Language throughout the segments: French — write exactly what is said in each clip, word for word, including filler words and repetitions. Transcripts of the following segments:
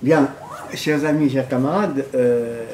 Bien, chers amis, chers camarades, euh,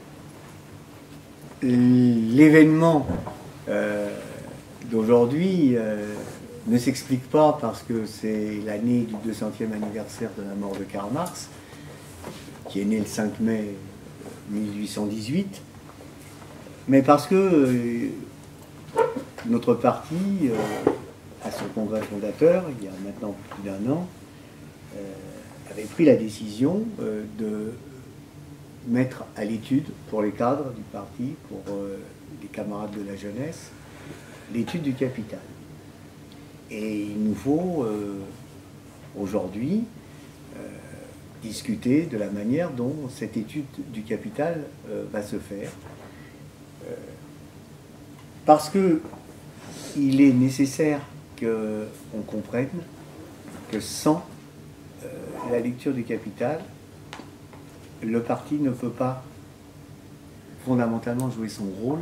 l'événement euh, d'aujourd'hui euh, ne s'explique pas parce que c'est l'année du deux centième anniversaire de la mort de Karl Marx, qui est né le cinq mai mille huit cent dix-huit, mais parce que euh, notre parti, euh, à son congrès fondateur, il y a maintenant plus d'un an, euh, avait pris la décision euh, de mettre à l'étude pour les cadres du parti, pour euh, les camarades de la jeunesse, l'étude du capital. Et il nous faut euh, aujourd'hui euh, discuter de la manière dont cette étude du capital euh, va se faire. Euh, parce que il est nécessaire qu'on comprenne que sans euh, la lecture du capital, le parti ne peut pas fondamentalement jouer son rôle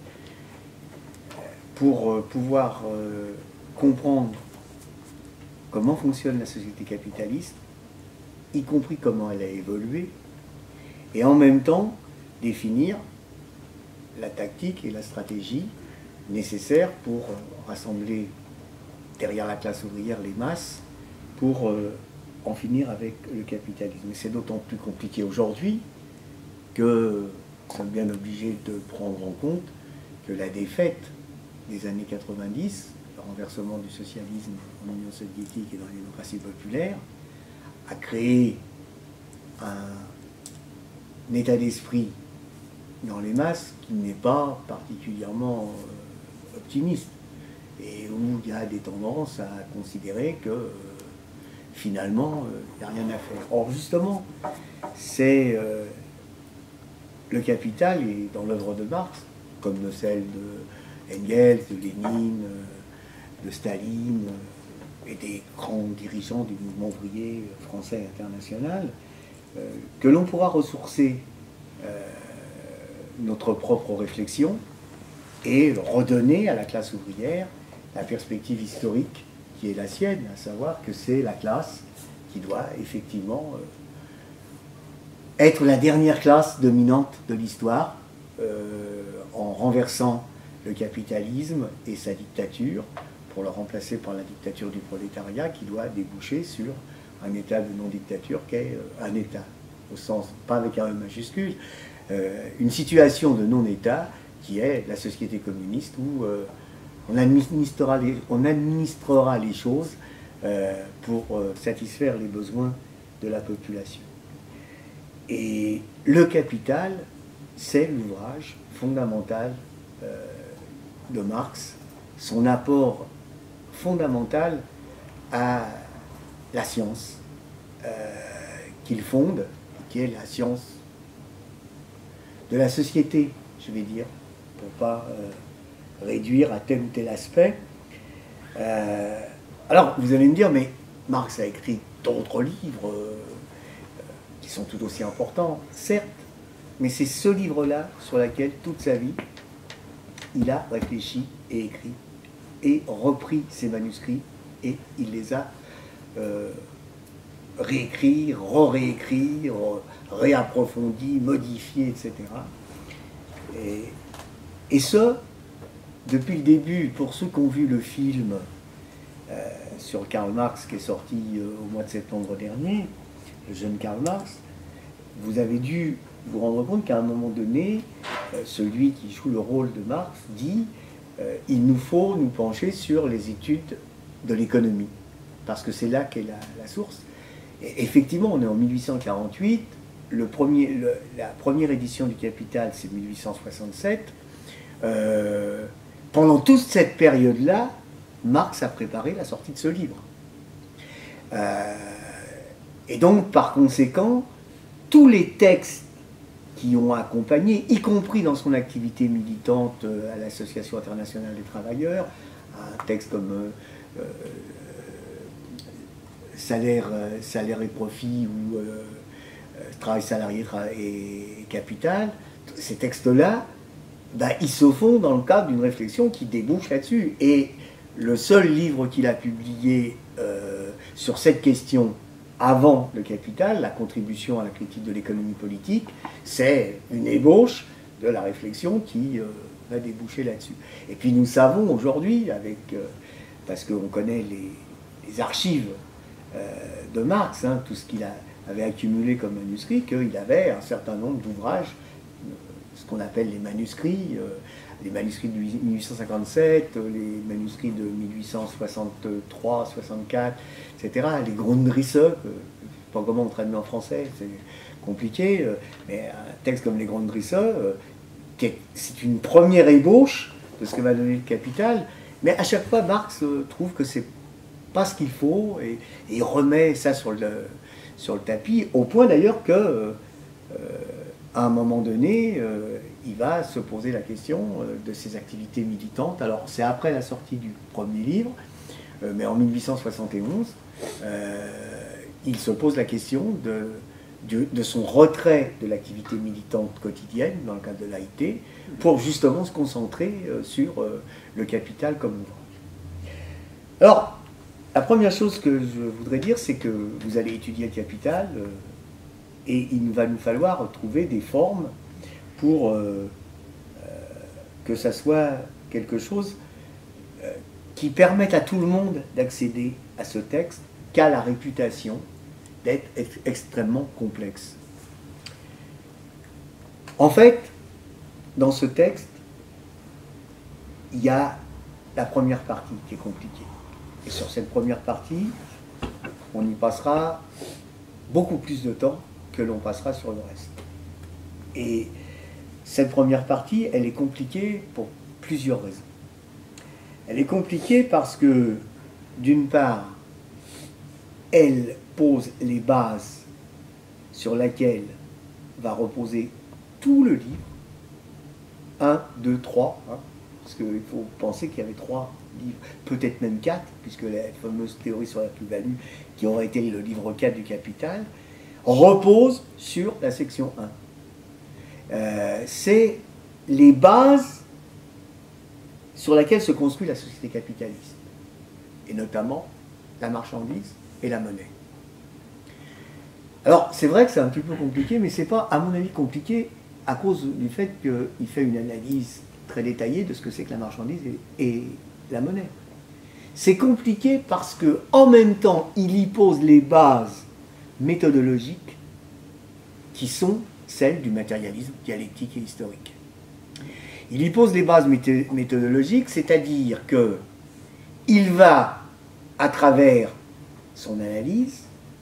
pour euh, pouvoir euh, comprendre comment fonctionne la société capitaliste, y compris comment elle a évolué, et en même temps définir la tactique et la stratégie nécessaires pour euh, rassembler derrière la classe ouvrière les masses pour euh, en finir avec le capitalisme. Et c'est d'autant plus compliqué aujourd'hui que nous sommes bien obligés de prendre en compte que la défaite des années quatre-vingt-dix, le renversement du socialisme en Union soviétique et dans les démocraties populaires, a créé un, un état d'esprit dans les masses qui n'est pas particulièrement euh, optimiste et où il y a des tendances à considérer que euh, finalement, il n'y a rien à faire. Or, justement, c'est euh, le capital, et dans l'œuvre de Marx, comme de celle de Engels, de Lénine, de Staline, et des grands dirigeants du mouvement ouvrier français et international, euh, que l'on pourra ressourcer euh, notre propre réflexion et redonner à la classe ouvrière la perspective historique qui est la sienne, à savoir que c'est la classe qui doit effectivement euh, être la dernière classe dominante de l'histoire euh, en renversant le capitalisme et sa dictature pour le remplacer par la dictature du prolétariat qui doit déboucher sur un état de non-dictature qu'est euh, un état, au sens, pas avec un E majuscule, euh, une situation de non-état qui est la société communiste où euh, On administrera, les, on administrera les choses euh, pour euh, satisfaire les besoins de la population. Et le capital, c'est l'ouvrage fondamental euh, de Marx, son apport fondamental à la science euh, qu'il fonde, qui est la science de la société, je vais dire, pour pas... Euh, réduire à tel ou tel aspect. Euh, alors, vous allez me dire, mais Marx a écrit d'autres livres euh, qui sont tout aussi importants, certes, mais c'est ce livre-là sur lequel, toute sa vie, il a réfléchi et écrit, et repris ses manuscrits, et il les a euh, réécrits, re-réécrits, réapprofondis, modifiés, et cetera. Et, et ce, depuis le début, pour ceux qui ont vu le film euh, sur Karl Marx qui est sorti euh, au mois de septembre dernier, le jeune Karl Marx, vous avez dû vous rendre compte qu'à un moment donné, euh, celui qui joue le rôle de Marx dit euh, il nous faut nous pencher sur les études de l'économie, parce que c'est là qu'est la, la source. Et effectivement, on est en mille huit cent quarante-huit, le premier, le, la première édition du Capital, c'est mille huit cent soixante-sept. Euh, Pendant toute cette période-là, Marx a préparé la sortie de ce livre. Euh, et donc, par conséquent, tous les textes qui ont accompagné, y compris dans son activité militante à l'Association internationale des travailleurs, un texte comme euh, euh, salaire, salaire et profit ou euh, travail salarié et capital, ces textes-là, ben, ils se font dans le cadre d'une réflexion qui débouche là-dessus. Et le seul livre qu'il a publié euh, sur cette question avant le Capital, la contribution à la critique de l'économie politique, c'est une ébauche de la réflexion qui euh, va déboucher là-dessus. Et puis nous savons aujourd'hui, avec, euh, parce qu'on connaît les, les archives euh, de Marx, hein, tout ce qu'il avait accumulé comme manuscrit, qu'il avait un certain nombre d'ouvrages, euh, ce qu'on appelle les manuscrits, euh, les manuscrits de mille huit cent cinquante-sept, les manuscrits de mille huit cent soixante-trois, soixante-quatre, et cetera, les Grundrisse, euh, je ne sais pas comment on traduit en français, c'est compliqué, euh, mais un texte comme les Grundrisse, euh, c'est une première ébauche de ce que va donner le Capital, mais à chaque fois Marx euh, trouve que c'est pas ce qu'il faut, et, et il remet ça sur le, sur le tapis, au point d'ailleurs que euh, à un moment donné, euh, il va se poser la question euh, de ses activités militantes. Alors, c'est après la sortie du premier livre, euh, mais en mille huit cent soixante et onze, euh, il se pose la question de, de, de son retrait de l'activité militante quotidienne, dans le cadre de l'A I T, pour justement se concentrer euh, sur euh, le Capital comme ouvrage. Alors, la première chose que je voudrais dire, c'est que vous allez étudier le Capital, euh, et il va nous falloir trouver des formes pour euh, euh, que ça soit quelque chose euh, qui permette à tout le monde d'accéder à ce texte, qu'a la réputation d'être ex extrêmement complexe. En fait, dans ce texte, il y a la première partie qui est compliquée. Et sur cette première partie, on y passera beaucoup plus de temps que l'on passera sur le reste. Et cette première partie, elle est compliquée pour plusieurs raisons. Elle est compliquée parce que, d'une part, elle pose les bases sur lesquelles va reposer tout le livre, un, deux, trois, hein, parce qu'il faut penser qu'il y avait trois livres, peut-être même quatre, puisque la fameuse théorie sur la plus-value, qui aurait été le livre quatre du Capital, repose sur la section un. Euh, c'est les bases sur lesquelles se construit la société capitaliste, et notamment la marchandise et la monnaie. Alors, c'est vrai que c'est un petit peu compliqué, mais c'est pas, à mon avis, compliqué à cause du fait qu'il fait une analyse très détaillée de ce que c'est que la marchandise et, et la monnaie. C'est compliqué parce que, en même temps, il y pose les bases méthodologiques qui sont celles du matérialisme dialectique et historique. Il y pose les bases méthodologiques, c'est-à-dire que il va, à travers son analyse,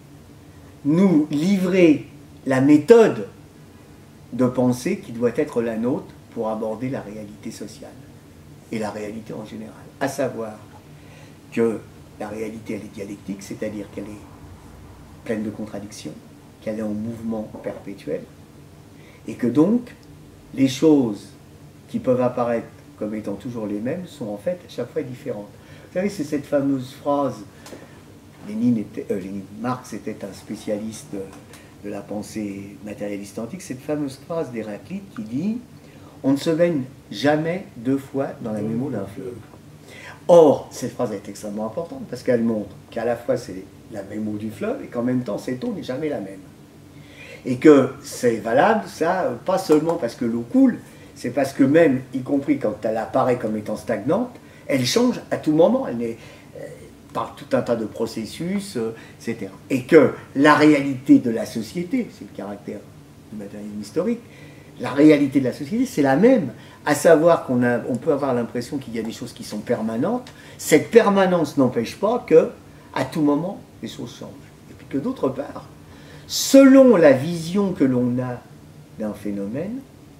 nous livrer la méthode de pensée qui doit être la nôtre pour aborder la réalité sociale et la réalité en général. À savoir que la réalité, elle est dialectique, c'est-à-dire qu'elle est pleine de contradictions, qu'elle est en mouvement perpétuel, et que donc, les choses qui peuvent apparaître comme étant toujours les mêmes sont en fait à chaque fois différentes. Vous savez, c'est cette fameuse phrase, Lénine était, euh, Lénine, Marx était un spécialiste de, de la pensée matérialiste antique, cette fameuse phrase d'Héraclite qui dit « On ne se baigne jamais deux fois dans la même eau d'un fleuve ». Or, cette phrase est extrêmement importante parce qu'elle montre qu'à la fois c'est la même eau du fleuve et qu'en même temps cette eau n'est jamais la même. Et que c'est valable, ça, pas seulement parce que l'eau coule, c'est parce que même, y compris quand elle apparaît comme étant stagnante, elle change à tout moment, elle est euh, par tout un tas de processus, euh, et cetera. Et que la réalité de la société, c'est le caractère du matérialisme historique, la réalité de la société, c'est la même, à savoir qu'on a, on peut avoir l'impression qu'il y a des choses qui sont permanentes. Cette permanence n'empêche pas que, à tout moment, les choses changent. Et puis que d'autre part, selon la vision que l'on a d'un phénomène,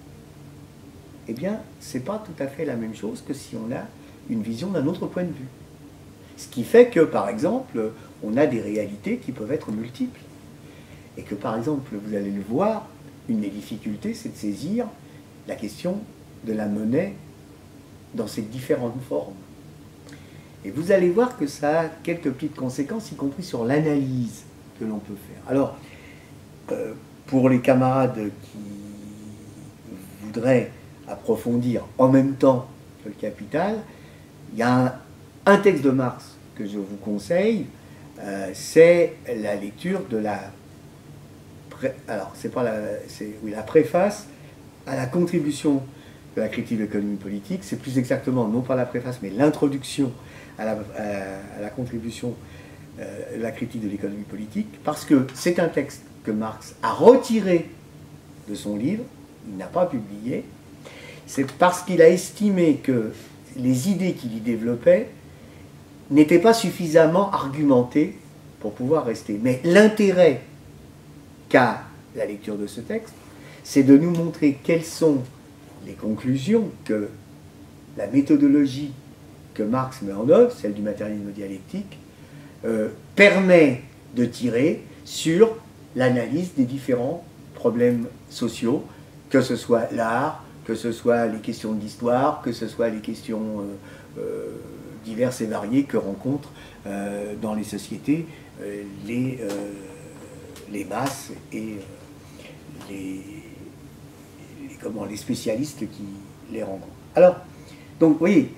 eh bien, c'est pas tout à fait la même chose que si on a une vision d'un autre point de vue. Ce qui fait que, par exemple, on a des réalités qui peuvent être multiples. Et que, par exemple, vous allez le voir, une des difficultés, c'est de saisir la question de la monnaie dans ses différentes formes. Et vous allez voir que ça a quelques petites conséquences, y compris sur l'analyse que l'on peut faire. Alors, euh, pour les camarades qui voudraient approfondir en même temps que le Capital, il y a un, un texte de Marx que je vous conseille, euh, euh, c'est la lecture de la... Pré, alors, c'est pas la... C'est, oui, la préface à la contribution de la critique de l'économie politique. C'est plus exactement, non pas la préface, mais l'introduction à la, à, à la contribution euh, de la critique de l'économie politique, parce que c'est un texte que Marx a retiré de son livre, il n'a pas publié. C'est parce qu'il a estimé que les idées qu'il y développait n'étaient pas suffisamment argumentées pour pouvoir rester. Mais l'intérêt qu'a la lecture de ce texte, c'est de nous montrer quelles sont les conclusions que la méthodologie que Marx met en œuvre, celle du matérialisme dialectique, euh, permet de tirer sur l'analyse des différents problèmes sociaux, que ce soit l'art, que ce soit les questions de l'histoire, que ce soit les questions euh, euh, diverses et variées que rencontrent euh, dans les sociétés euh, les, euh, les masses et euh, les, les, comment, les spécialistes qui les rencontrent. Alors, donc, vous voyez,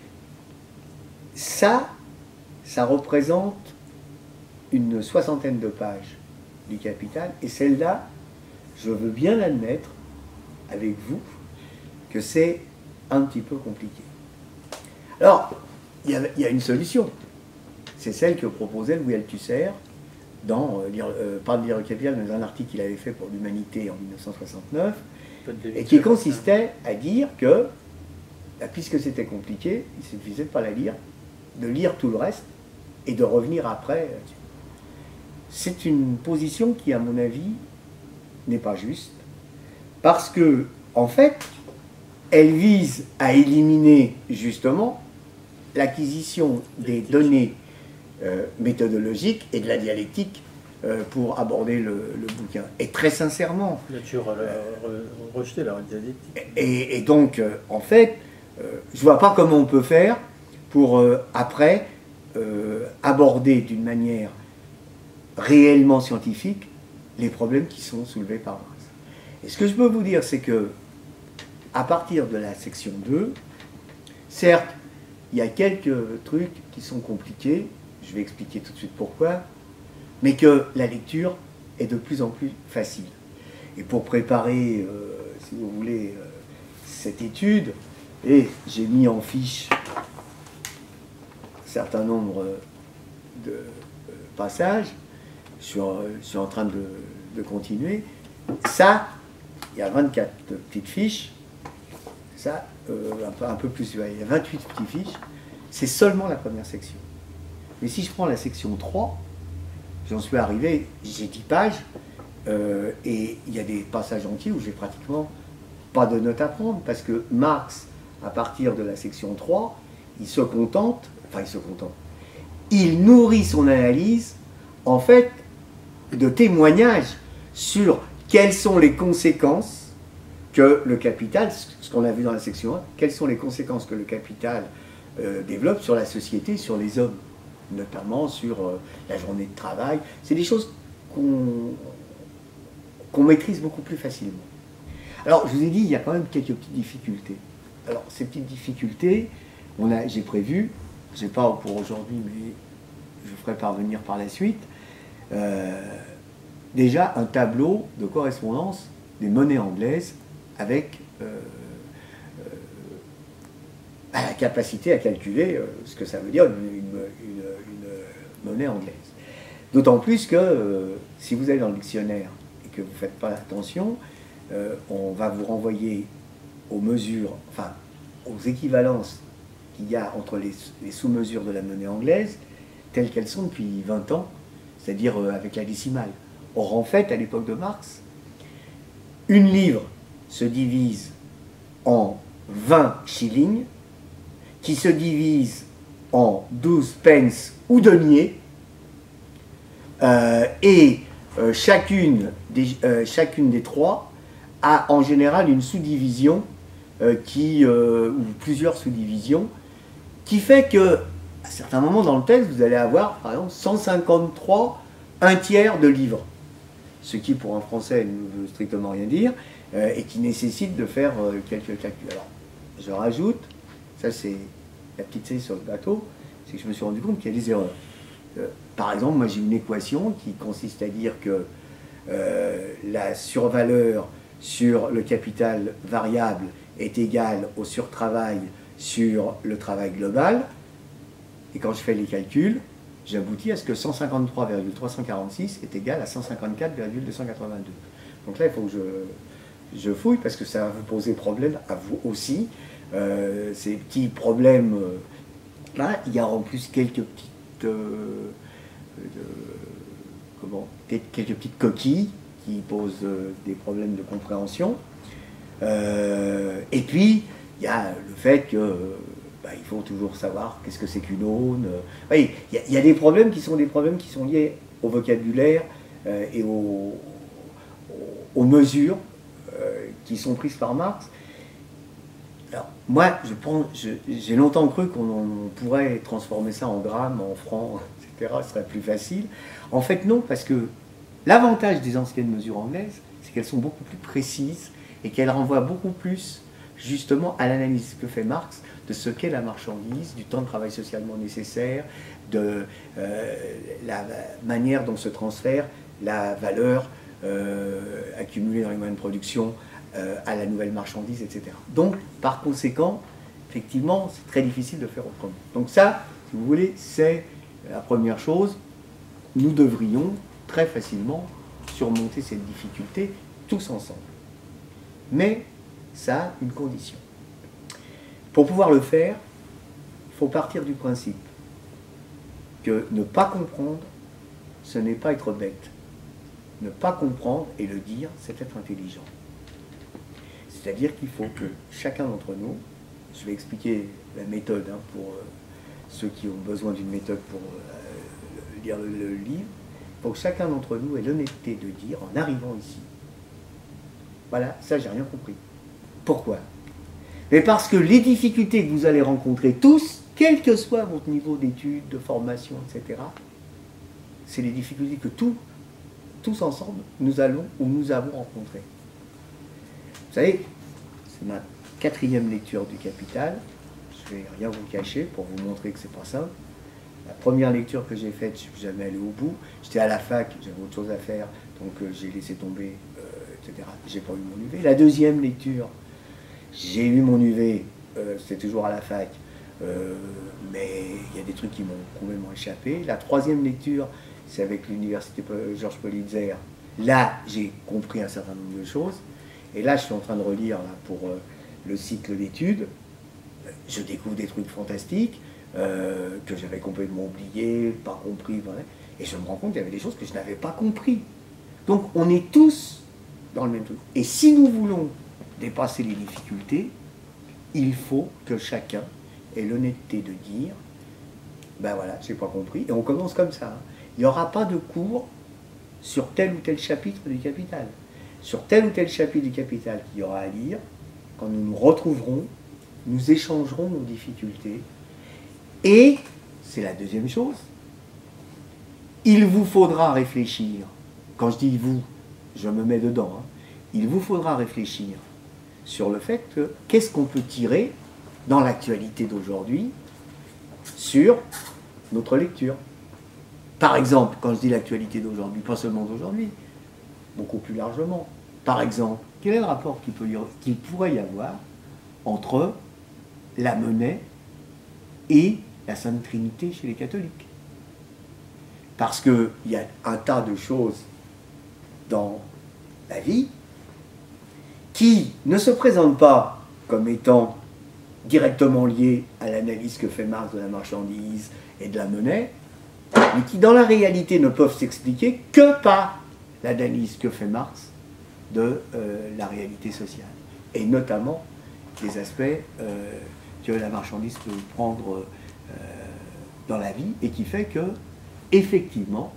ça, ça représente une soixantaine de pages du Capital, et celle-là, je veux bien l'admettre avec vous, que c'est un petit peu compliqué. Alors, il y a, il y a une solution. C'est celle que proposait Louis Althusser dans, euh, euh, pas de Lire le Capital, mais dans un article qu'il avait fait pour l'Humanité en mille neuf cent soixante-neuf, et qui consistait à dire que, puisque c'était compliqué, il suffisait de ne pas la lire, de lire tout le reste, et de revenir après. C'est une position qui, à mon avis, n'est pas juste, parce que, en fait, elle vise à éliminer justement l'acquisition des données euh, méthodologiques et de la dialectique euh, pour aborder le, le bouquin. Et très sincèrement... Tu as rejeté la dialectique. Et, et donc, euh, en fait, euh, je ne vois pas comment on peut faire pour, euh, après, euh, aborder d'une manière réellement scientifique les problèmes qui sont soulevés par Marx. Et ce que je peux vous dire, c'est que à partir de la section deux, certes, il y a quelques trucs qui sont compliqués, je vais expliquer tout de suite pourquoi, mais que la lecture est de plus en plus facile. Et pour préparer, euh, si vous voulez, euh, cette étude, et j'ai mis en fiche un certain nombre de euh, passages, je suis, en, je suis en train de, de continuer. Ça, il y a vingt-quatre petites fiches. Ça, euh, un, peu, un peu plus, il y a vingt-huit petites fiches. C'est seulement la première section. Mais si je prends la section trois, j'en suis arrivé, j'ai dix pages, euh, et il y a des passages entiers où j'ai pratiquement pas de notes à prendre, parce que Marx, à partir de la section trois, il se contente, enfin il se contente, il nourrit son analyse, en fait, de témoignages sur quelles sont les conséquences que le capital, ce qu'on a vu dans la section un, quelles sont les conséquences que le capital euh, développe sur la société, sur les hommes, notamment sur euh, la journée de travail. C'est des choses qu'on qu'on maîtrise beaucoup plus facilement. Alors, je vous ai dit, il y a quand même quelques petites difficultés. Alors, ces petites difficultés, on a, j'ai prévu, je n'ai pas pour aujourd'hui, mais je vous ferai parvenir par la suite, euh, déjà un tableau de correspondance des monnaies anglaises avec euh, euh, la capacité à calculer euh, ce que ça veut dire une, une, une, une monnaie anglaise. D'autant plus que euh, si vous allez dans le dictionnaire et que vous ne faites pas attention, euh, on va vous renvoyer aux mesures, enfin aux équivalences qu'il y a entre les, les sous-mesures de la monnaie anglaise telles qu'elles sont depuis vingt ans, c'est-à-dire euh, avec la décimale. Or, en fait, à l'époque de Marx, une livre se divise en vingt shillings, qui se divise en douze pence ou deniers, euh, et euh, chacune, des, euh, chacune des trois a en général une sous-division, euh, qui, euh, ou plusieurs sous-divisions, qui fait que, à certains moments dans le texte, vous allez avoir, par exemple, cent cinquante-trois, un tiers de livres. Ce qui, pour un Français, ne veut strictement rien dire, euh, et qui nécessite de faire euh, quelques calculs. Alors, je rajoute, ça c'est la petite cerise sur le bateau, c'est que je me suis rendu compte qu'il y a des erreurs. Euh, par exemple, moi j'ai une équation qui consiste à dire que euh, la survaleur sur le capital variable est égale au surtravail sur le travail global. Et quand je fais les calculs, j'aboutis à ce que cent cinquante-trois virgule trois cent quarante-six est égal à cent cinquante-quatre virgule deux cent quatre-vingt-deux. Donc là, il faut que je, je fouille parce que ça va vous poser problème à vous aussi. Euh, ces petits problèmes, euh, là, il y a en plus quelques petites, euh, euh, comment, quelques petites coquilles qui posent euh, des problèmes de compréhension. Euh, et puis, il y a le fait que euh, bah, il faut toujours savoir qu'est-ce que c'est qu'une aune. Oui, il y, y a des problèmes qui sont des problèmes qui sont liés au vocabulaire euh, et aux, aux, aux mesures euh, qui sont prises par Marx. Alors, moi, j'ai longtemps cru qu'on pourrait transformer ça en grammes, en francs, et cetera. Ce serait plus facile. En fait, non, parce que l'avantage des anciennes mesures anglaises, c'est qu'elles sont beaucoup plus précises et qu'elles renvoient beaucoup plus, justement, à l'analyse que fait Marx de ce qu'est la marchandise, du temps de travail socialement nécessaire, de euh, la manière dont se transfère la valeur euh, accumulée dans les moyens de production euh, à la nouvelle marchandise, et cetera. Donc, par conséquent, effectivement, c'est très difficile de faire autrement. Donc ça, si vous voulez, c'est la première chose. Nous devrions très facilement surmonter cette difficulté tous ensemble. Mais ça a une condition. Pour pouvoir le faire, il faut partir du principe que ne pas comprendre, ce n'est pas être bête. Ne pas comprendre et le dire, c'est être intelligent. C'est-à-dire qu'il faut que chacun d'entre nous, je vais expliquer la méthode hein, pour euh, ceux qui ont besoin d'une méthode pour euh, lire le, le livre, il faut que chacun d'entre nous ait l'honnêteté de dire en arrivant ici, voilà, ça j'ai rien compris. Pourquoi? Mais parce que les difficultés que vous allez rencontrer tous, quel que soit votre niveau d'études, de formation, et cetera, c'est les difficultés que tous, tous ensemble, nous allons ou nous avons rencontrées. Vous savez, c'est ma quatrième lecture du Capital. Je ne vais rien vous cacher pour vous montrer que c'est pas simple. La première lecture que j'ai faite, je ne suis jamais allé au bout. J'étais à la fac, j'avais autre chose à faire, donc euh, j'ai laissé tomber, euh, et cetera. J'ai pas eu mon U V. La deuxième lecture, j'ai eu mon U V, euh, c'était toujours à la fac, euh, mais il y a des trucs qui m'ont complètement échappé. La troisième lecture, c'est avec l'université Georges Politzer. Là, j'ai compris un certain nombre de choses. Et là, je suis en train de relire là, pour euh, le cycle d'études. Je découvre des trucs fantastiques euh, que j'avais complètement oubliés, pas compris. Voilà. Et je me rends compte qu'il y avait des choses que je n'avais pas compris. Donc, on est tous dans le même truc. Et si nous voulons dépasser les difficultés, il faut que chacun ait l'honnêteté de dire ben voilà, j'ai pas compris. Et on commence comme ça. Hein. Il n'y aura pas de cours sur tel ou tel chapitre du Capital. Sur tel ou tel chapitre du Capital qu'il y aura à lire, quand nous nous retrouverons, nous échangerons nos difficultés. Et, c'est la deuxième chose, il vous faudra réfléchir. Quand je dis vous, je me mets dedans. Hein, il vous faudra réfléchir sur le fait que qu'est-ce qu'on peut tirer dans l'actualité d'aujourd'hui sur notre lecture. Par exemple, quand je dis l'actualité d'aujourd'hui, pas seulement d'aujourd'hui, beaucoup plus largement. Par exemple, quel est le rapport qu'il peut y, qu'il pourrait y avoir entre la monnaie et la Sainte Trinité chez les catholiques? Parce qu'il y a un tas de choses dans la vie qui ne se présentent pas comme étant directement liées à l'analyse que fait Marx de la marchandise et de la monnaie, mais qui dans la réalité ne peuvent s'expliquer que par l'analyse que fait Marx de euh, la réalité sociale, et notamment des aspects euh, que la marchandise peut prendre euh, dans la vie, et qui fait que, effectivement,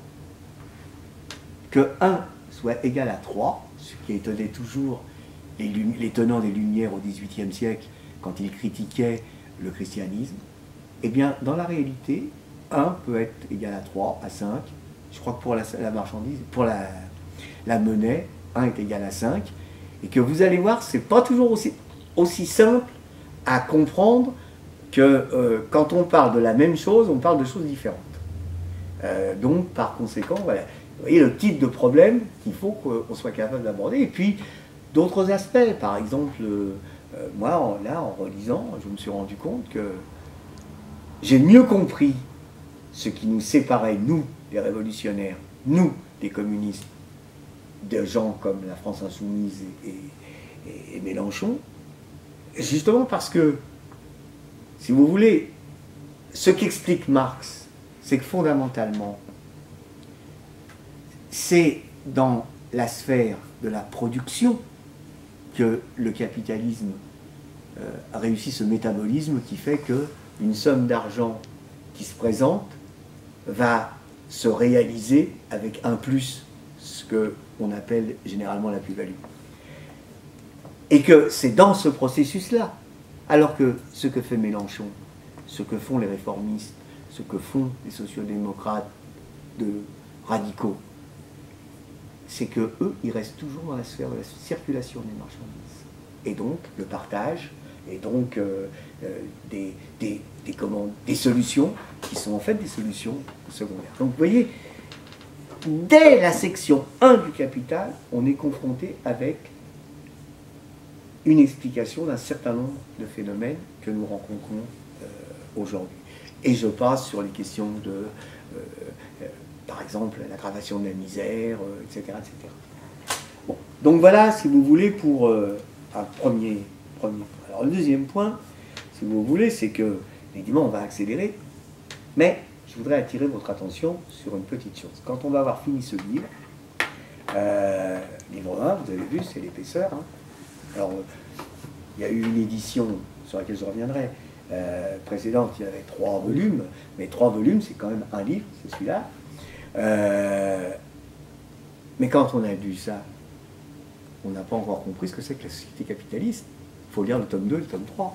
que un soit égal à trois, ce qui étonnait toujours les, les tenants des Lumières au dix-huitième siècle, quand ils critiquaient le christianisme, eh bien, dans la réalité, un peut être égal à trois, à cinq, je crois que pour la, la marchandise, pour la, la monnaie, un est égal à cinq, et que vous allez voir, c'est pas toujours aussi, aussi simple à comprendre que euh, quand on parle de la même chose, on parle de choses différentes. Euh, donc, par conséquent, voilà. Vous voyez le type de problème qu'il faut qu'on soit capable d'aborder. Et puis, d'autres aspects. Par exemple, euh, moi, en, là, en relisant, je me suis rendu compte que j'ai mieux compris ce qui nous séparait, nous, les révolutionnaires, nous, les communistes, de gens comme la France Insoumise et, et, et Mélenchon, justement parce que, si vous voulez, ce qu'explique Marx, c'est que fondamentalement, c'est dans la sphère de la production que le capitalisme euh, a réussi ce métabolisme qui fait qu'une somme d'argent qui se présente va se réaliser avec un plus, ce qu'on appelle généralement la plus-value. Et que c'est dans ce processus-là, alors que ce que fait Mélenchon, ce que font les réformistes, ce que font les sociodémocrates de radicaux, c'est que eux, ils restent toujours dans la sphère de la circulation des marchandises. Et donc, le partage, et donc euh, euh, des, des, des, comment, des solutions qui sont en fait des solutions secondaires. Donc, vous voyez, dès la section un du Capital, on est confronté avec une explication d'un certain nombre de phénomènes que nous rencontrons euh, aujourd'hui. Et je passe sur les questions de, euh, euh, par exemple, l'aggravation de la misère, euh, et cetera, et cetera. Bon. Donc voilà, si vous voulez, pour euh, un premier, premier point. Alors le deuxième point, si vous voulez, c'est que, évidemment, on va accélérer, mais je voudrais attirer votre attention sur une petite chose. Quand on va avoir fini ce livre, euh, livre un, vous avez vu, c'est l'épaisseur. Hein. Alors, il y a eu une édition sur laquelle je reviendrai, euh, précédente, il y avait trois volumes, mais trois volumes, c'est quand même un livre, c'est celui-là. Euh, mais quand on a lu ça, on n'a pas encore compris ce que c'est que la société capitaliste. Il faut lire le tome deux et le tome trois.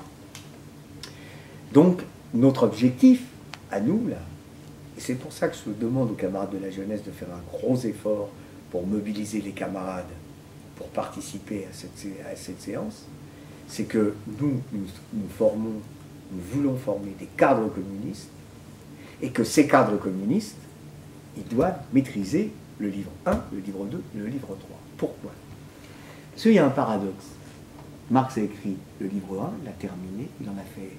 Donc, notre objectif, à nous, là, et c'est pour ça que je demande aux camarades de la jeunesse de faire un gros effort pour mobiliser les camarades pour participer à cette, à cette séance, c'est que nous, nous, nous formons, nous voulons former des cadres communistes, et que ces cadres communistes, ils doivent maîtriser le livre un, le livre deux, le livre trois. Pourquoi? Parce qu'il y a un paradoxe. Marx a écrit le livre un, il l'a terminé, il en a fait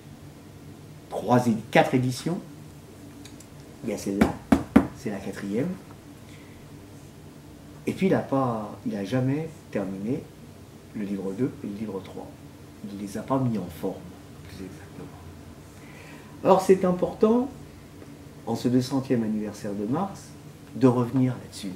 trois, quatre éditions. Il y a celle-là, c'est la quatrième. Et puis il n'a pas, il n'a jamais terminé le livre deux et le livre trois. Il ne les a pas mis en forme, plus exactement. Alors c'est important, en ce deux centième anniversaire de Marx, de revenir là-dessus.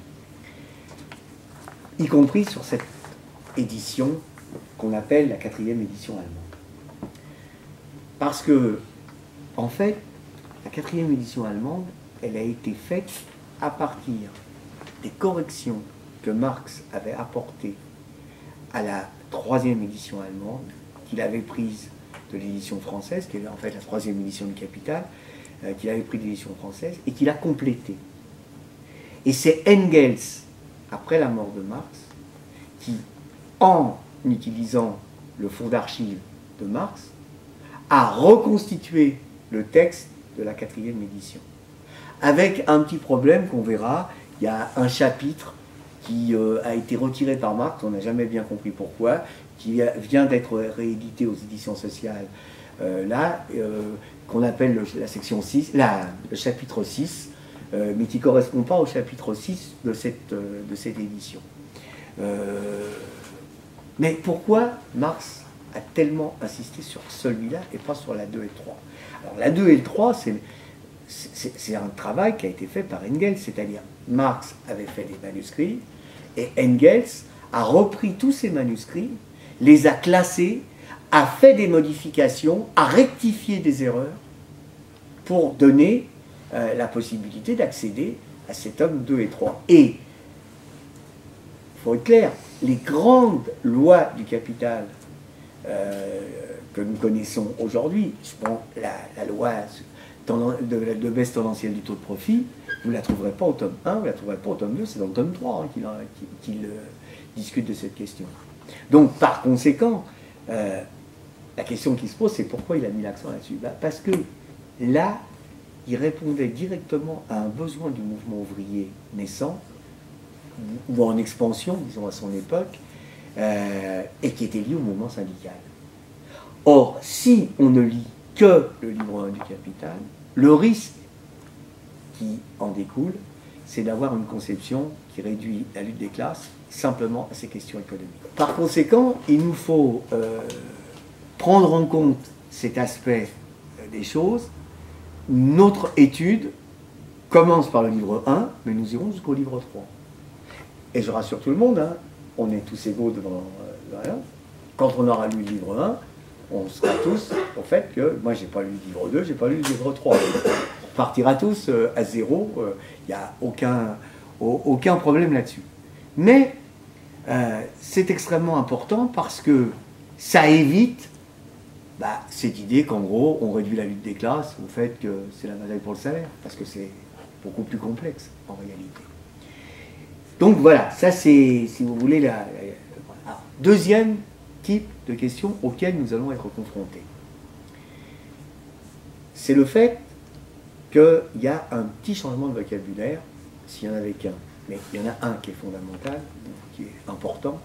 Y compris sur cette édition qu'on appelle la quatrième édition allemande. Parce que, en fait, la quatrième édition allemande, elle a été faite à partir des corrections que Marx avait apportées à la troisième édition allemande, qu'il avait prise de l'édition française, qui est en fait la troisième édition du Capital, euh, qu'il avait pris de l'édition française, et qu'il a complétée. Et c'est Engels, après la mort de Marx, qui, en utilisant le fonds d'archives de Marx, a reconstitué le texte de la quatrième édition. Avec un petit problème qu'on verra, il y a un chapitre qui euh, a été retiré par Marx, on n'a jamais bien compris pourquoi, qui a, vient d'être réédité aux éditions sociales, euh, là, euh, qu'on appelle le, la section six, la, le chapitre six, euh, mais qui ne correspond pas au chapitre six de cette, euh, de cette édition. Euh, mais pourquoi Marx a tellement insisté sur celui-là et pas sur la deux et trois? Alors la deux et le trois, c'est c'est un travail qui a été fait par Engels, c'est-à-dire Marx avait fait des manuscrits et Engels a repris tous ces manuscrits, les a classés, a fait des modifications, a rectifié des erreurs pour donner euh, la possibilité d'accéder à ces tomes deux et trois. Et, il faut être clair, les grandes lois du capital euh, que nous connaissons aujourd'hui, je prends la, la loi de, de baisse tendancielle du taux de profit, vous ne la trouverez pas au tome un, vous ne la trouverez pas au tome deux, c'est dans le tome trois hein, qu'il qu'il, qu'il, euh, discute de cette question. Donc, par conséquent, euh, la question qui se pose, c'est pourquoi il a mis l'accent là-dessus? Bah, parce que là, il répondait directement à un besoin du mouvement ouvrier naissant, ou en expansion, disons à son époque, euh, et qui était lié au mouvement syndical. Or, si on ne lit que le livre un du Capital, le risque qui en découle, c'est d'avoir une conception qui réduit la lutte des classes simplement à ces questions économiques. Par conséquent, il nous faut euh, prendre en compte cet aspect euh, des choses. Notre étude commence par le livre un, mais nous irons jusqu'au livre trois. Et je rassure tout le monde, hein, on est tous égaux devant euh, rien. Quand on aura lu le livre un, on sera tous au fait que moi j'ai pas lu le livre deux, j'ai pas lu le livre trois. On partira tous euh, à zéro, il euh, n'y a aucun, aucun problème là-dessus. Mais euh, c'est extrêmement important parce que ça évite bah, cette idée qu'en gros on réduit la lutte des classes au fait que c'est la bataille pour le salaire, parce que c'est beaucoup plus complexe en réalité. Donc voilà, ça c'est, si vous voulez, la, la, la deuxième type de questions auxquelles nous allons être confrontés. C'est le fait qu'il y a un petit changement de vocabulaire, s'il n'y en avait qu'un, mais il y en a un qui est fondamental, qui est important,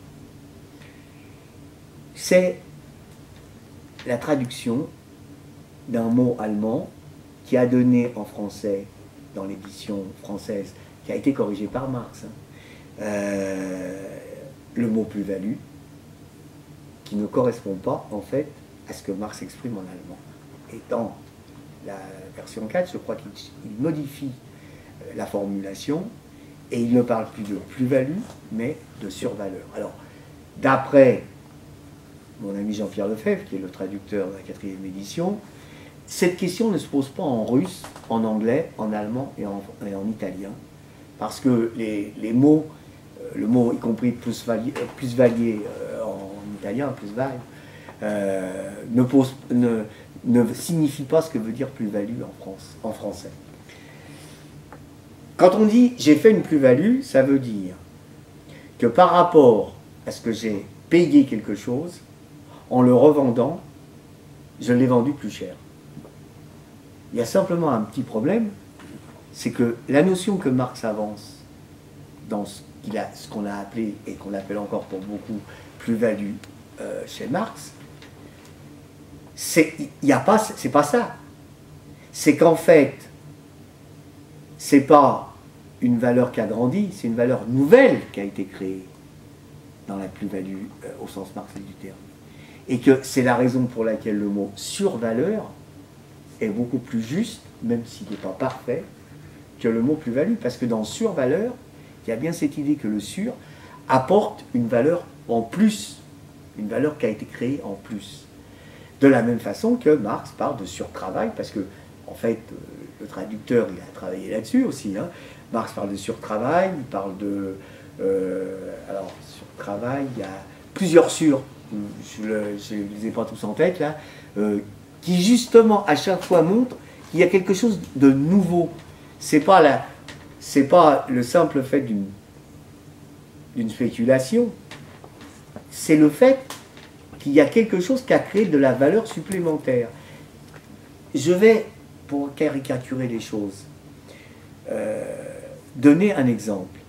c'est la traduction d'un mot allemand qui a donné en français, dans l'édition française, qui a été corrigée par Marx, hein, euh, le mot plus-value, qui ne correspond pas en fait à ce que Marx exprime en allemand. Et dans la version quatre, je crois qu'il modifie la formulation et il ne parle plus de plus-value, mais de survaleur. Alors, d'après mon ami Jean-Pierre Lefebvre, qui est le traducteur de la quatrième édition, cette question ne se pose pas en russe, en anglais, en allemand et en, et en italien, parce que les, les mots, euh, le mot y compris plus-valier plus euh, en italien, plus-value, euh, ne, pose, ne, ne signifie pas ce que veut dire plus-value en, France, en français. Quand on dit j'ai fait une plus-value, ça veut dire que par rapport à ce que j'ai payé quelque chose, en le revendant, je l'ai vendu plus cher. Il y a simplement un petit problème, c'est que la notion que Marx avance dans ce qu'il a, ce qu'on a appelé, et qu'on appelle encore pour beaucoup, plus-value euh, chez Marx, c'est il y a pas, c'est pas ça. C'est qu'en fait, c'est pas une valeur qui a grandi, c'est une valeur nouvelle qui a été créée dans la plus-value euh, au sens marxiste du terme. Et que c'est la raison pour laquelle le mot survaleur est beaucoup plus juste, même s'il n'est pas parfait, que le mot plus-value. Parce que dans survaleur, il y a bien cette idée que le sur apporte une valeur en plus, une valeur qui a été créée en plus. De la même façon que Marx parle de surtravail, parce que, en fait, le traducteur, il a travaillé là-dessus aussi. Hein. Marx parle de surtravail, il parle de... Euh, alors, surtravail, il y a plusieurs sur, je ne les ai pas tous en tête, là, euh, qui justement, à chaque fois, montrent qu'il y a quelque chose de nouveau. C'est pas la, c'est pas le simple fait d'une d'une spéculation, c'est le fait qu'il y a quelque chose qui a créé de la valeur supplémentaire. Je vais, pour caricaturer les choses, euh, donner un exemple.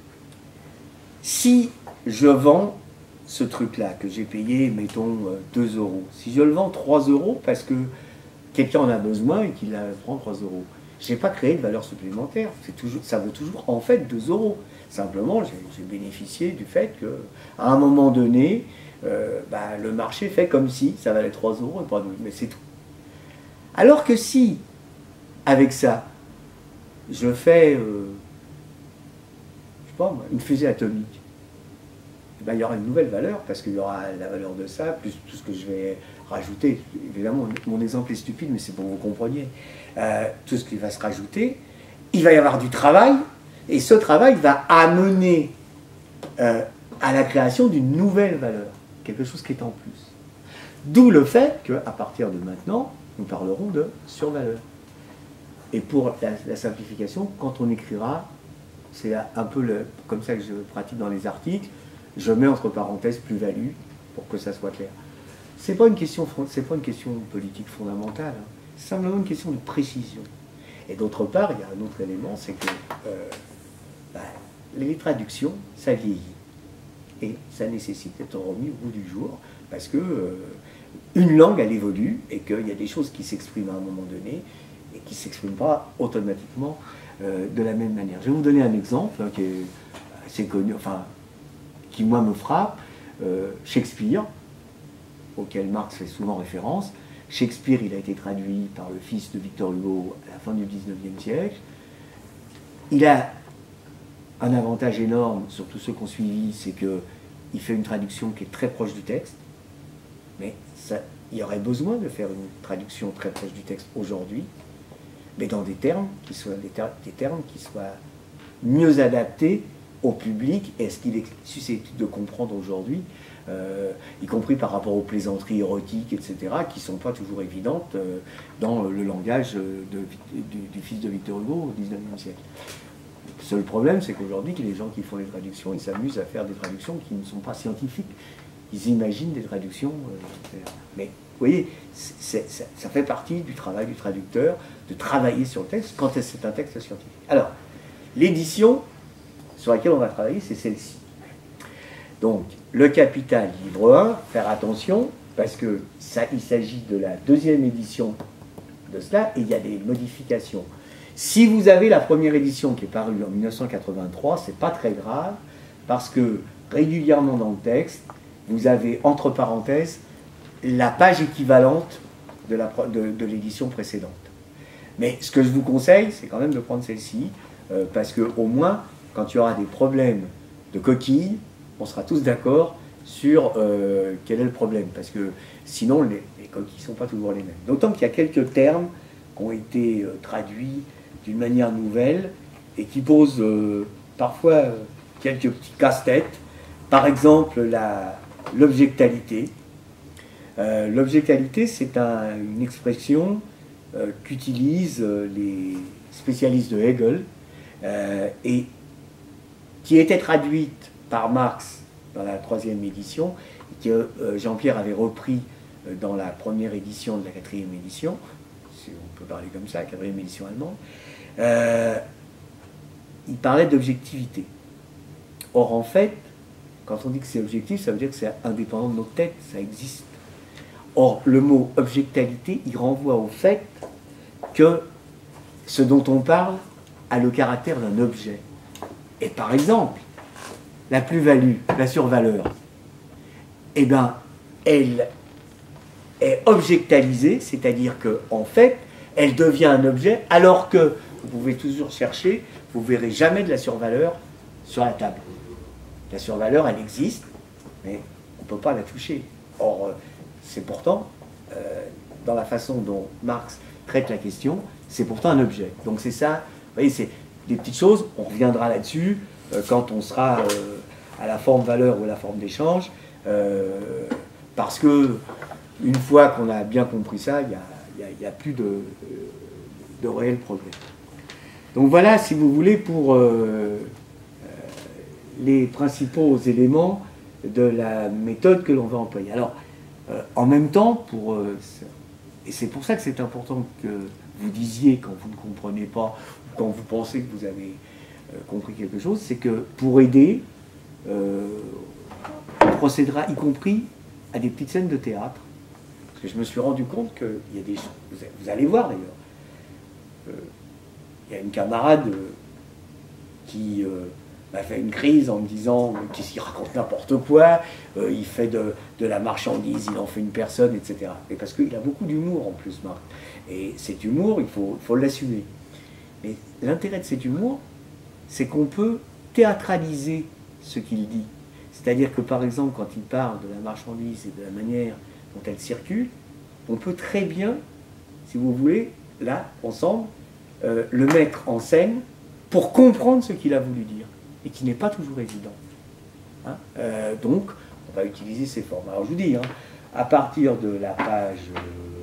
Si je vends ce truc-là, que j'ai payé, mettons, deux euros, si je le vends trois euros parce que quelqu'un en a besoin et qu'il prend trois euros, je n'ai pas créé de valeur supplémentaire. C'est toujours, ça vaut toujours, en fait, deux euros. Simplement, j'ai bénéficié du fait qu'à un moment donné, euh, bah, le marché fait comme si ça valait trois euros et pas deux, mais c'est tout. Alors que si, avec ça, je fais, euh, je sais pas, une fusée atomique, ben, il y aura une nouvelle valeur, parce qu'il y aura la valeur de ça, plus tout ce que je vais rajouter. Évidemment, mon exemple est stupide, mais c'est pour que vous compreniez. Euh, tout ce qui va se rajouter, il va y avoir du travail, et ce travail va amener euh, à la création d'une nouvelle valeur, quelque chose qui est en plus. D'où le fait qu'à partir de maintenant, nous parlerons de survaleur. Et pour la, la simplification, quand on écrira, c'est un peu le, comme ça que je pratique dans les articles, je mets entre parenthèses plus-value pour que ça soit clair. C'est pas une question, c'est pas une question politique fondamentale, hein. C'est simplement une question de précision. Et d'autre part, il y a un autre élément, c'est que euh, bah, les traductions, ça vieillit. Et ça nécessite d'être remis au bout du jour, parce que euh, une langue, elle évolue, et qu'il y a des choses qui s'expriment à un moment donné, et qui ne s'expriment pas automatiquement euh, de la même manière. Je vais vous donner un exemple hein, qui est assez connu, enfin, qui moi me frappe. Euh, Shakespeare, auquel Marx fait souvent référence. Shakespeare, il a été traduit par le fils de Victor Hugo à la fin du dix-neuvième siècle. Il a un avantage énorme sur tous ceux qui ont suivi, c'est qu'il fait une traduction qui est très proche du texte, mais ça, il y aurait besoin de faire une traduction très proche du texte aujourd'hui, mais dans des termes qui soient des, ter des termes qui soient mieux adaptés au public et à ce qu'il est susceptible de comprendre aujourd'hui, euh, y compris par rapport aux plaisanteries érotiques, et cetera, qui ne sont pas toujours évidentes euh, dans le langage de, du, du fils de Victor Hugo au dix-neuvième siècle. Le seul problème, c'est qu'aujourd'hui, les gens qui font les traductions, ils s'amusent à faire des traductions qui ne sont pas scientifiques. Ils imaginent des traductions. Euh, mais vous voyez, c est, c est, ça, ça fait partie du travail du traducteur, de travailler sur le texte quand c'est un texte scientifique. Alors, l'édition sur laquelle on va travailler, c'est celle-ci. Donc, le Capital, livre un, faire attention, parce que ça, il s'agit de la deuxième édition de cela, et il y a des modifications. Si vous avez la première édition qui est parue en mille neuf cent quatre-vingt-trois, c'est pas très grave, parce que régulièrement dans le texte, vous avez, entre parenthèses, la page équivalente de l'édition précédente. Mais ce que je vous conseille, c'est quand même de prendre celle-ci, euh, parce qu'au moins, quand il y aura des problèmes de coquilles, on sera tous d'accord sur euh, quel est le problème, parce que sinon, les, les coquilles ne sont pas toujours les mêmes. D'autant qu'il y a quelques termes qui ont été euh, traduits d'une manière nouvelle et qui posent euh, parfois euh, quelques petits casse-têtes. Par exemple, l'objectalité. Euh, l'objectalité, c'est un, une expression euh, qu'utilisent euh, les spécialistes de Hegel euh, et qui était traduite par Marx dans la troisième édition, et que euh, Jean-Pierre avait repris euh, dans la première édition de la quatrième édition, si on peut parler comme ça, la quatrième édition allemande. Euh, il parlait d'objectivité. Or, en fait, quand on dit que c'est objectif, ça veut dire que c'est indépendant de notre tête, ça existe. Or, le mot objectalité, il renvoie au fait que ce dont on parle a le caractère d'un objet. Et par exemple, la plus-value, la survaleur, eh bien, elle est objectalisée, c'est-à-dire qu'en fait, elle devient un objet, alors que vous pouvez toujours chercher, vous ne verrez jamais de la survaleur sur la table. La survaleur, elle existe, mais on ne peut pas la toucher. Or, c'est pourtant, euh, dans la façon dont Marx traite la question, c'est pourtant un objet. Donc c'est ça, vous voyez, c'est des petites choses, on reviendra là-dessus euh, quand on sera euh, à la forme valeur ou à la forme d'échange, euh, parce que une fois qu'on a bien compris ça, il n'y a, y a, y a plus de, de réel progrès. Donc voilà, si vous voulez, pour euh, euh, les principaux éléments de la méthode que l'on va employer. Alors, euh, en même temps, pour, euh, et c'est pour ça que c'est important que vous disiez quand vous ne comprenez pas, ou quand vous pensez que vous avez euh, compris quelque chose, c'est que pour aider, euh, on procédera y compris à des petites scènes de théâtre. Parce que je me suis rendu compte qu'il y a des choses, vous, vous allez voir d'ailleurs, euh, il y a une camarade euh, qui euh, m'a fait une crise en me disant qu'il raconte n'importe quoi, euh, il fait de, de la marchandise, il en fait une personne, et cetera. Et parce qu'il a beaucoup d'humour en plus, Marc. Et cet humour, il faut, faut l'assumer. Mais l'intérêt de cet humour, c'est qu'on peut théâtraliser ce qu'il dit. C'est-à-dire que par exemple, quand il parle de la marchandise et de la manière dont elle circule, on peut très bien, si vous voulez, là, ensemble, euh, le mettre en scène pour comprendre ce qu'il a voulu dire, et qui n'est pas toujours évident. Hein euh, donc, on va utiliser ces formes. Alors, je vous dis, hein, à partir de la page... Euh,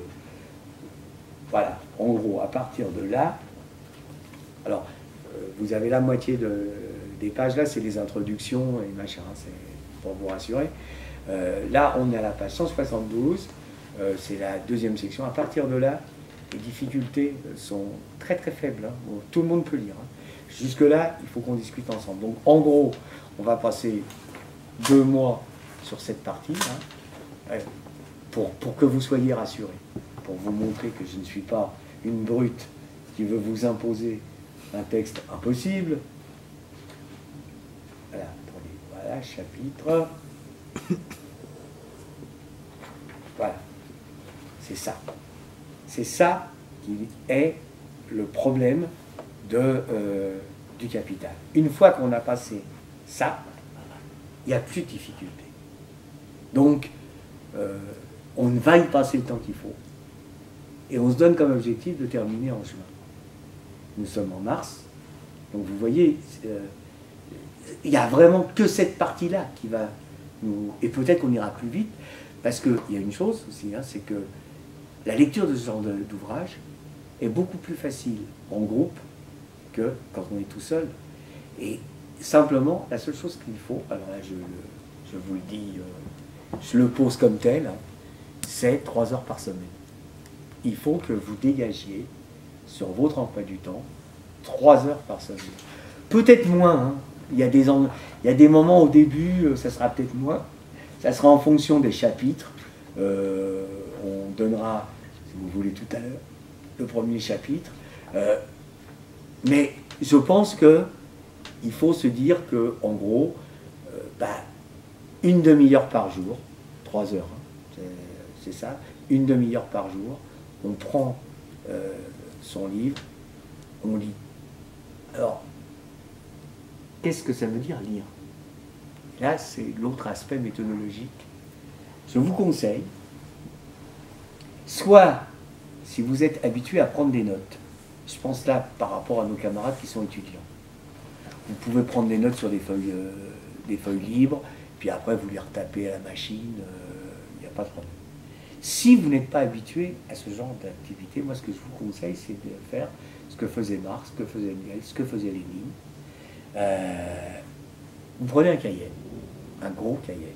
voilà, en gros, à partir de là... Alors, euh, vous avez la moitié de, des pages, là, c'est les introductions et machin, c'est pour vous rassurer. Euh, là, on est à la page cent soixante-douze, euh, c'est la deuxième section. À partir de là, les difficultés sont très très faibles, hein. Tout le monde peut lire, hein. Jusque-là, il faut qu'on discute ensemble. Donc en gros, on va passer deux mois sur cette partie, hein, pour, pour que vous soyez rassurés, pour vous montrer que je ne suis pas une brute qui veut vous imposer un texte impossible. Voilà, attendez, voilà, chapitre. Voilà, c'est ça. C'est ça qui est le problème de, euh, du capital. Une fois qu'on a passé ça, il n'y a plus de difficulté. Donc, euh, on va y passer le temps qu'il faut. Et on se donne comme objectif de terminer en juin. Nous sommes en mars. Donc vous voyez, euh, il n'y a vraiment que cette partie-là qui va nous... Et peut-être qu'on ira plus vite, parce qu'il y a une chose aussi, hein, c'est que la lecture de ce genre d'ouvrage est beaucoup plus facile en groupe que quand on est tout seul. Et simplement, la seule chose qu'il faut, alors là je, je vous le dis, euh, je le pose comme tel, hein, c'est trois heures par semaine. Il faut que vous dégagiez sur votre emploi du temps trois heures par semaine. Peut-être moins, hein. il, y a des en... il y a des moments au début, ça sera peut-être moins, ça sera en fonction des chapitres. Euh, on donnera, si vous voulez tout à l'heure, le premier chapitre. Euh, mais je pense que il faut se dire que, en gros, euh, bah, une demi-heure par jour, trois heures, hein, c'est ça, une demi-heure par jour, on prend euh, son livre, on lit. Alors, qu'est-ce que ça veut dire lire? Là, c'est l'autre aspect méthodologique. Je vous conseille, soit, si vous êtes habitué à prendre des notes, je pense là par rapport à nos camarades qui sont étudiants, vous pouvez prendre des notes sur des feuilles, euh, des feuilles libres, puis après vous les retapez à la machine, il euh, n'y a pas de problème. Si vous n'êtes pas habitué à ce genre d'activité, moi ce que je vous conseille, c'est de faire ce que faisait Marx, ce que faisait Engels, ce que faisait Lénine. Euh, vous prenez un cahier, un gros cahier,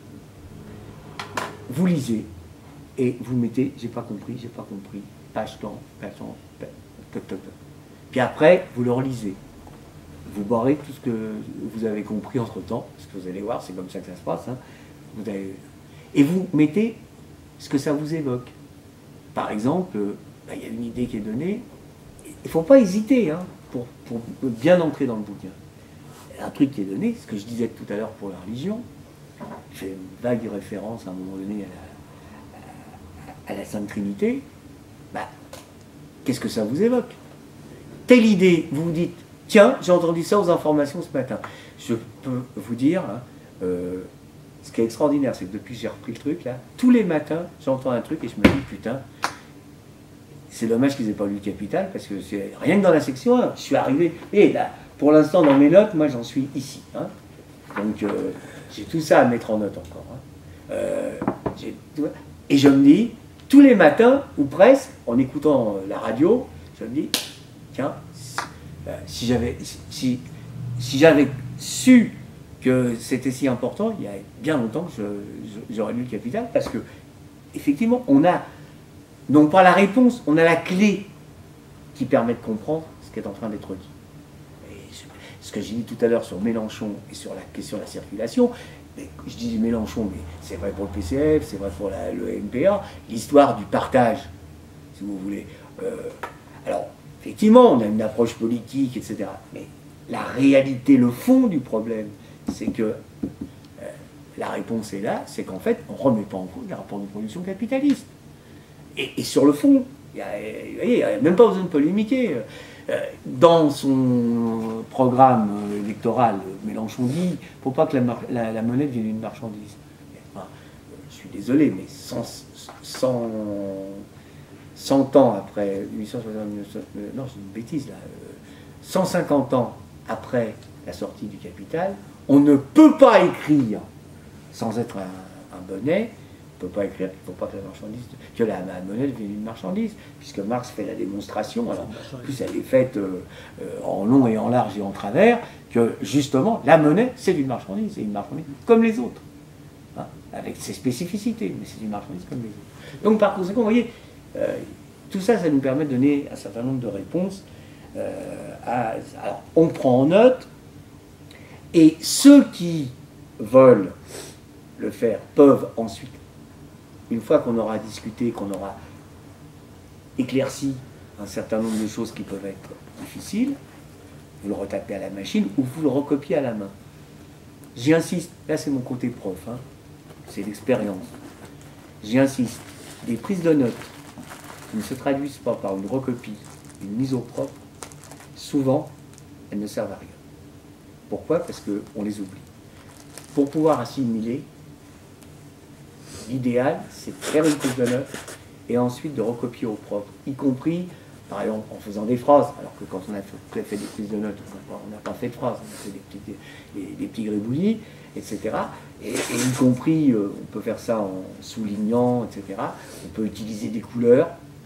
vous lisez, et vous mettez, j'ai pas compris, j'ai pas compris, page temps, page temps, page, toc, toc, toc. Puis après, vous le relisez. Vous barrez tout ce que vous avez compris entre-temps, parce que vous allez voir, c'est comme ça que ça se passe. Hein. Vous avez... Et vous mettez ce que ça vous évoque. Par exemple, il bah, y a une idée qui est donnée, il ne faut pas hésiter hein, pour, pour bien entrer dans le bouquin. Un truc qui est donné, ce que je disais tout à l'heure pour la religion, je fais une vague référence à un moment donné à la, à, à la Sainte Trinité, bah, qu'est-ce que ça vous évoque? Telle idée, vous vous dites, tiens, j'ai entendu ça aux informations ce matin. Je peux vous dire, hein, euh, ce qui est extraordinaire, c'est que depuis que j'ai repris le truc, là, tous les matins, j'entends un truc et je me dis, putain, c'est dommage qu'ils n'aient pas lu le Capital, parce que c'est rien que dans la section un, je suis arrivé, et là, pour l'instant, dans mes notes, moi, j'en suis ici. Hein. Donc, euh, j'ai tout ça à mettre en note encore. Hein. Euh, et je me dis, tous les matins, ou presque, en écoutant la radio, je me dis, tiens, euh, si j'avais si, si j'avais su que c'était si important, il y a bien longtemps que j'aurais lu le Capital, parce que, effectivement, on a, non pas la réponse, on a la clé qui permet de comprendre ce qui est en train d'être dit. Ce que j'ai dit tout à l'heure sur Mélenchon et sur la question de la circulation, mais je dis Mélenchon, mais c'est vrai pour le P C F, c'est vrai pour la, le M P A, l'histoire du partage, si vous voulez. Euh, alors, effectivement, on a une approche politique, et cetera. Mais la réalité, le fond du problème, c'est que euh, la réponse est là, c'est qu'en fait, on ne remet pas en cause les rapports de production capitalistes. Et, et sur le fond, il n'y a, a même pas besoin de polémiquer. Dans son programme électoral, Mélenchon dit qu'il ne faut pas que la, la, la monnaie devienne une marchandise. Enfin, je suis désolé, mais cent, cent ans après, mille huit cent soixante, non, c'est une bêtise là, cent cinquante ans après la sortie du Capital, on ne peut pas écrire, sans être un, un bonnet, on ne peut pas écrire qu'il ne faut pas que la marchandise, que la, la monnaie devienne une marchandise, puisque Marx fait la démonstration, alors en plus elle est faite euh, euh, en long et en large et en travers, que justement la monnaie c'est une marchandise, c'est une marchandise comme les autres, hein, avec ses spécificités, mais c'est une marchandise comme les autres. Donc par conséquent, vous voyez, euh, tout ça, ça nous permet de donner un certain nombre de réponses. Euh, à, alors, on prend en note, et ceux qui veulent le faire peuvent ensuite, une fois qu'on aura discuté, qu'on aura éclairci un certain nombre de choses qui peuvent être difficiles, vous le retapez à la machine ou vous le recopiez à la main. J'y insiste, là c'est mon côté prof, hein, c'est l'expérience. J'y insiste, des prises de notes qui ne se traduisent pas par une recopie, une mise au propre, souvent elles ne servent à rien. Pourquoi? Parce qu'on les oublie. Pour pouvoir assimiler, l'idéal c'est de faire une prise de notes et ensuite de recopier au propre, y compris par exemple en faisant des phrases, alors que quand on a fait, fait des prises de notes, on n'a pas, pas fait de phrases, on a fait des petits, des, des petits gribouillis, et cetera. Et, et y compris, euh, on peut faire ça en soulignant, et cetera. On peut utiliser des couleurs.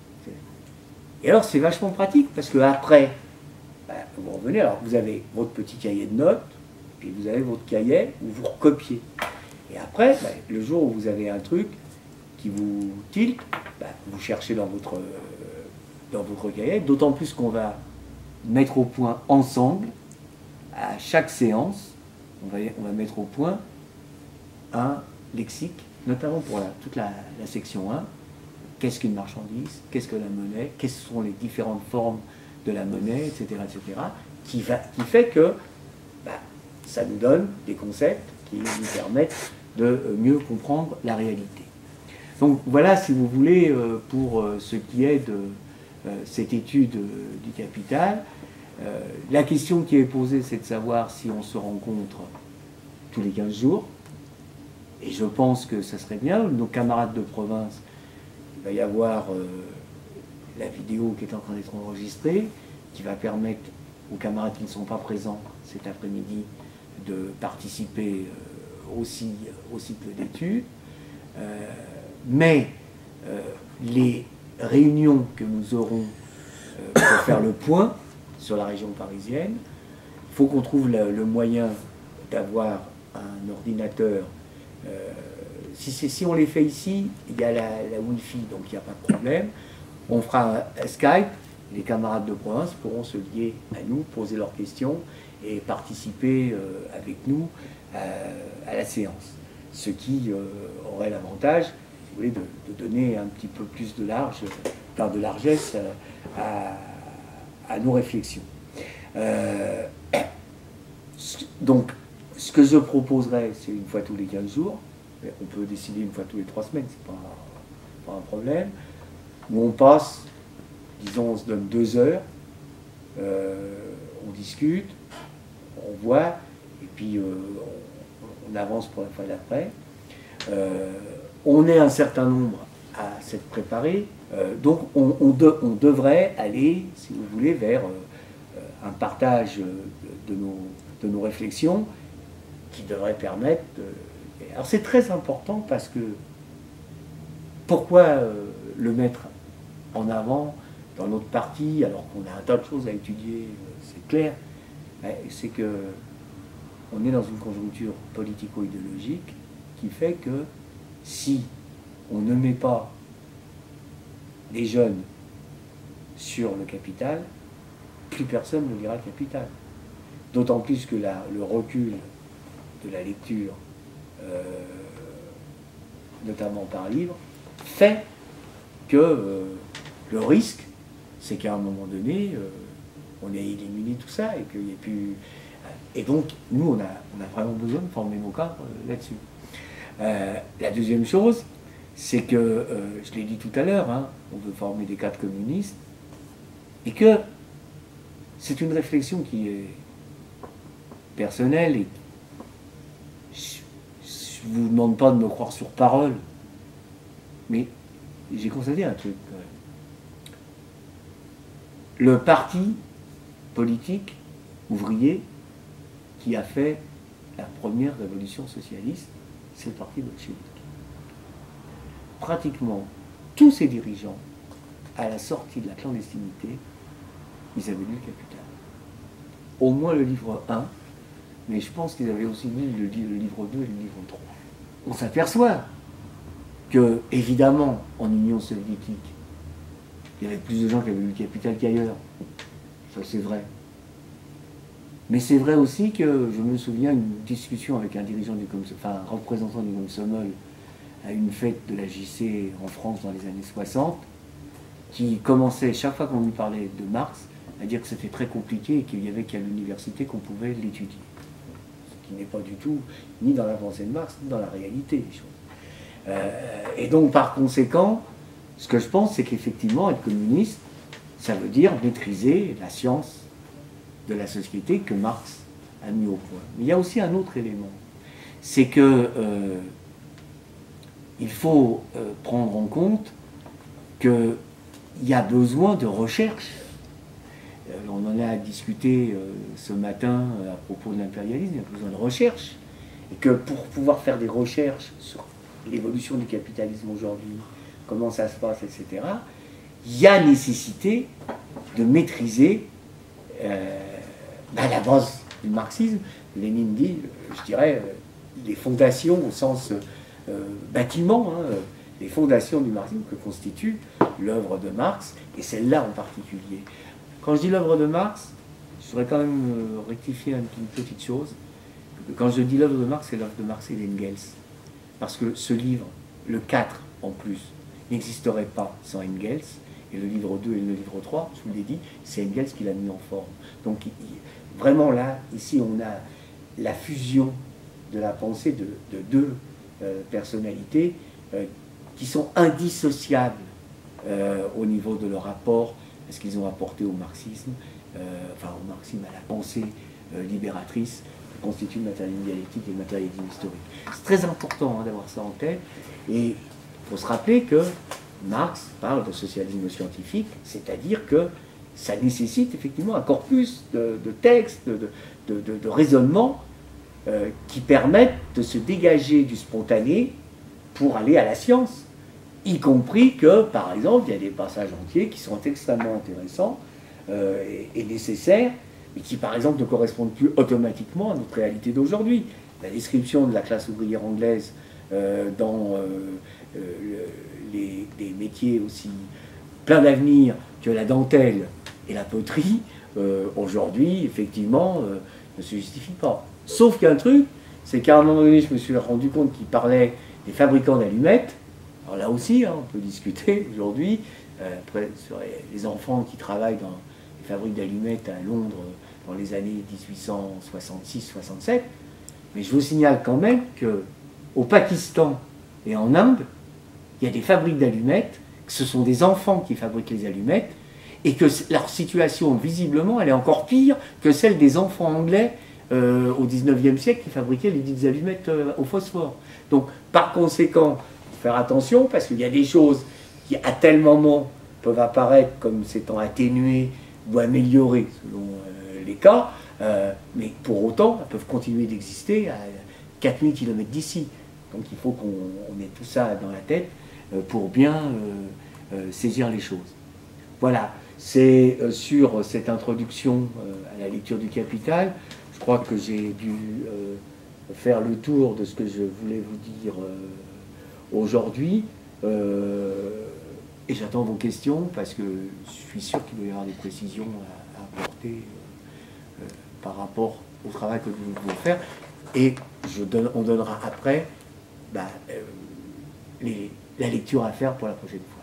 Et alors c'est vachement pratique, parce qu'après, bah, vous revenez, alors vous avez votre petit cahier de notes, puis vous avez votre cahier où vous recopiez. Et après, bah, le jour où vous avez un truc qui vous tilte, bah, vous cherchez dans votre... Euh, dans votre cahier, d'autant plus qu'on va mettre au point ensemble, à chaque séance, on va, on va mettre au point un lexique, notamment pour la, toute la, la section un, qu'est-ce qu'une marchandise, qu'est-ce que la monnaie, quelles sont les différentes formes de la monnaie, et cetera, et cetera, qui, va, qui fait que bah, ça nous donne des concepts qui nous permettent de mieux comprendre la réalité. Donc voilà, si vous voulez, pour ce qui est de cette étude du capital. Euh, la question qui est posée, c'est de savoir si on se rencontre tous les quinze jours. Et je pense que ça serait bien. Nos camarades de province, il va y avoir euh, la vidéo qui est en train d'être enregistrée, qui va permettre aux camarades qui ne sont pas présents cet après-midi de participer euh, aussi au cycle d'études. Euh, mais euh, les réunions que nous aurons euh, pour faire le point sur la région parisienne, il faut qu'on trouve le, le moyen d'avoir un ordinateur. Euh, si, si on les fait ici, il y a la, la Wi-Fi, donc il n'y a pas de problème. On fera un Skype, les camarades de province pourront se lier à nous, poser leurs questions et participer euh, avec nous à, à la séance. Ce qui euh, aurait l'avantage, de, de donner un petit peu plus de large, enfin de largesse à, à nos réflexions. Euh, donc, ce que je proposerais, c'est une fois tous les quinze jours, on peut décider une fois tous les trois semaines, c'est pas, pas un problème, où on passe, disons, on se donne deux heures, euh, on discute, on voit, et puis euh, on, on avance pour la fois d'après. Euh, On est un certain nombre à s'être préparés, euh, donc on, on, de, on devrait aller, si vous voulez, vers euh, un partage de, de, nos, de nos réflexions qui devrait permettre de... Alors c'est très important parce que pourquoi euh, le mettre en avant dans notre parti alors qu'on a un tas de choses à étudier, euh, c'est clair, c'est que on est dans une conjoncture politico-idéologique qui fait que si on ne met pas les jeunes sur le capital, plus personne ne lira le capital. D'autant plus que la, le recul de la lecture, euh, notamment par livre, fait que euh, le risque, c'est qu'à un moment donné, euh, on ait éliminé tout ça et qu'il n'y ait plus... Et donc, nous, on a, on a vraiment besoin de former nos cadres euh, là-dessus. Euh, la deuxième chose, c'est que, euh, je l'ai dit tout à l'heure, hein, on veut former des cadres communistes, et que c'est une réflexion qui est personnelle, et je ne vous demande pas de me croire sur parole, mais j'ai constaté un truc. Le parti politique ouvrier qui a fait la première révolution socialiste, c'est le parti bolchevique. Pratiquement tous ses dirigeants, à la sortie de la clandestinité, ils avaient lu le Capital. Au moins le livre un, mais je pense qu'ils avaient aussi lu le, le livre deux et le livre trois. On s'aperçoit que, évidemment, en Union soviétique, il y avait plus de gens qui avaient lu le Capital qu'ailleurs. Ça, c'est vrai. Mais c'est vrai aussi que je me souviens d'une discussion avec un dirigeant du Komsomol, enfin un représentant du Komsomol à une fête de la J C en France dans les années soixante, qui commençait, chaque fois qu'on lui parlait de Marx, à dire que c'était très compliqué et qu'il n'y avait qu'à l'université qu'on pouvait l'étudier. Ce qui n'est pas du tout ni dans la pensée de Marx, ni dans la réalité des choses. Euh, et donc, par conséquent, ce que je pense, c'est qu'effectivement, être communiste, ça veut dire maîtriser la science de la société que Marx a mis au point. Mais il y a aussi un autre élément, c'est que euh, il faut euh, prendre en compte qu'il y a besoin de recherche. Euh, on en a discuté euh, ce matin euh, à propos de l'impérialisme, il y a besoin de recherche. Et que pour pouvoir faire des recherches sur l'évolution du capitalisme aujourd'hui, comment ça se passe, et cetera, il y a nécessité de maîtriser euh, ben, la base du marxisme. Lénine dit, je dirais, euh, les fondations au sens euh, bâtiment, hein, les fondations du marxisme que constitue l'œuvre de Marx, et celle-là en particulier. Quand je dis l'œuvre de Marx, je voudrais quand même euh, rectifier une, une petite chose. Quand je dis l'œuvre de Marx, c'est l'œuvre de Marx et d'Engels. Parce que ce livre, le quatre en plus, n'existerait pas sans Engels. Et le livre deux et le livre trois, je vous l'ai dit, c'est Engels qui l'a mis en forme. Donc il, vraiment là, ici, on a la fusion de la pensée de, de deux euh, personnalités euh, qui sont indissociables euh, au niveau de leur rapport à ce qu'ils ont apporté au marxisme, euh, enfin au marxisme, à la pensée euh, libératrice, qui constitue le matérialisme dialectique et le matérialisme historique. C'est très important hein, d'avoir ça en tête. Et il faut se rappeler que Marx parle de socialisme scientifique, c'est-à-dire que ça nécessite effectivement un corpus de, de textes, de, de, de, de raisonnements euh, qui permettent de se dégager du spontané pour aller à la science. Y compris que, par exemple, il y a des passages entiers qui sont extrêmement intéressants euh, et, et nécessaires, mais qui, par exemple, ne correspondent plus automatiquement à notre réalité d'aujourd'hui. La description de la classe ouvrière anglaise euh, dans euh, euh, les, les métiers aussi pleins d'avenir que la dentelle et la poterie, euh, aujourd'hui, effectivement, euh, ne se justifie pas. Sauf qu'il y a un truc, c'est qu'à un moment donné, je me suis rendu compte qu'il parlait des fabricants d'allumettes. Alors là aussi, hein, on peut discuter aujourd'hui, euh, après, sur les enfants qui travaillent dans les fabriques d'allumettes à Londres dans les années dix-huit cent soixante-six soixante-sept. Mais je vous signale quand même qu'au Pakistan et en Inde, il y a des fabriques d'allumettes, que ce sont des enfants qui fabriquent les allumettes, et que leur situation, visiblement, elle est encore pire que celle des enfants anglais euh, au dix-neuvième siècle qui fabriquaient les dites allumettes euh, au phosphore. Donc, par conséquent, faire attention, parce qu'il y a des choses qui, à tel moment, peuvent apparaître comme s'étant atténuées ou améliorées, selon euh, les cas, euh, mais pour autant, elles peuvent continuer d'exister à quatre mille kilomètres d'ici. Donc il faut qu'on ait tout ça dans la tête euh, pour bien euh, euh, saisir les choses. Voilà, c'est euh, sur cette introduction euh, à la lecture du Capital. Je crois que j'ai dû euh, faire le tour de ce que je voulais vous dire euh, aujourd'hui, euh, et j'attends vos questions parce que je suis sûr qu'il doit y avoir des précisions à, à apporter euh, euh, par rapport au travail que nous devons faire, et je donne, on donnera après bah, euh, les, la lecture à faire pour la prochaine fois.